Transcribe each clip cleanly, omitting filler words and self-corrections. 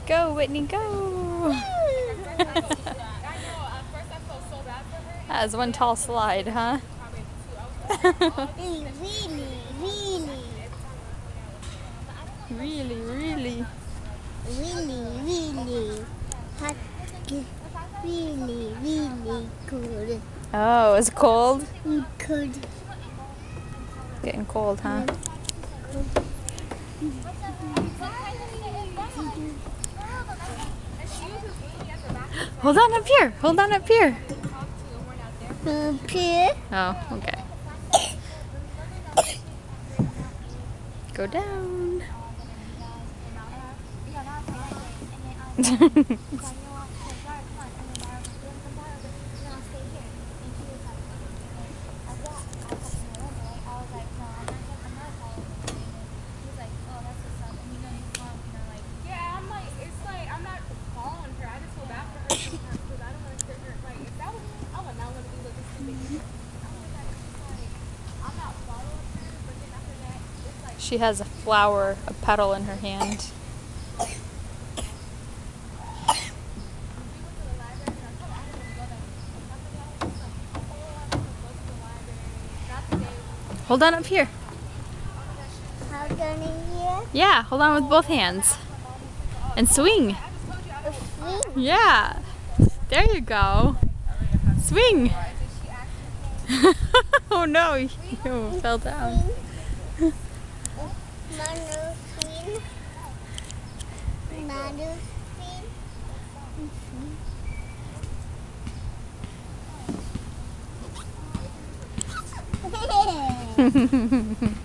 Go, Whitney, go! That was one tall slide, huh? Really, really. Hot. Really cold. Oh, it's cold? Cold. Getting cold, huh? Hold on up here. Hold on up here. Up here. Oh, okay. Go down. She has a flower, a petal in her hand. Hold on up here. Hold on in here. Yeah, hold on with both hands. And swing. Swing. Yeah. There you go. Swing. Oh no, you fell down. Manu swing. Manu swing.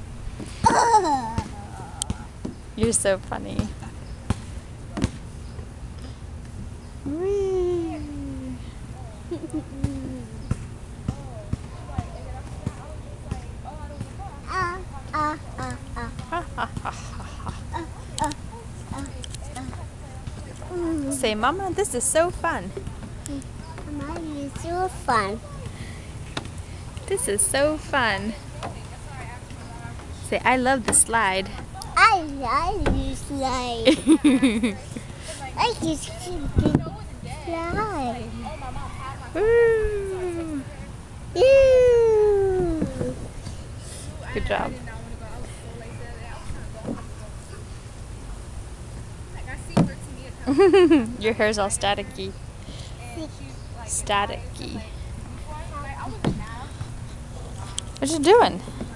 You're so funny. Whee. Say, Mama, this is so fun. Mama, it's so fun. This is so fun. Say, I love the slide. I love this slide. I just slide. Woo. Good job. Your hair's all staticky. Staticky. What you doing?